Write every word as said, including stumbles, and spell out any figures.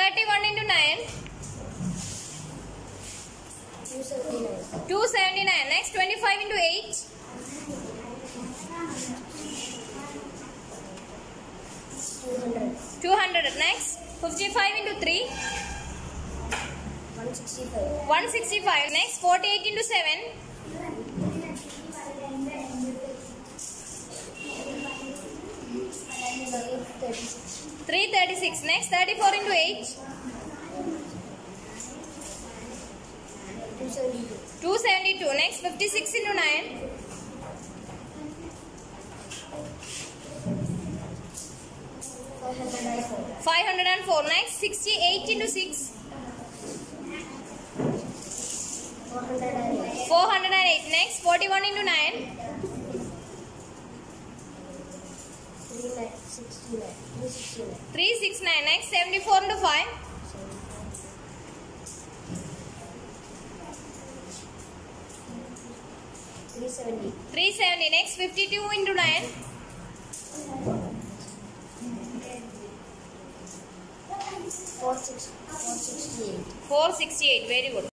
thirty-one into nine. two seventy-nine. two seventy-nine. Next twenty-five into eight. two hundred. two hundred. Next fifty-five into three. one sixty-five. one sixty-five. Next forty-eight into seven. thirty-six. three thirty-six. Next thirty-four into eight. two seventy-two. two seventy-two. Next fifty-six into nine. five hundred four. five hundred four. Next sixty-eight into six. four hundred eight. four hundred eight. Next forty-one into nine. three sixty-nine. three sixty-nine. three sixty-nine. Next seventy-four into five. three seventy. three seventy. Next fifty-two into nine. four sixty-eight. four sixty-eight. Very good.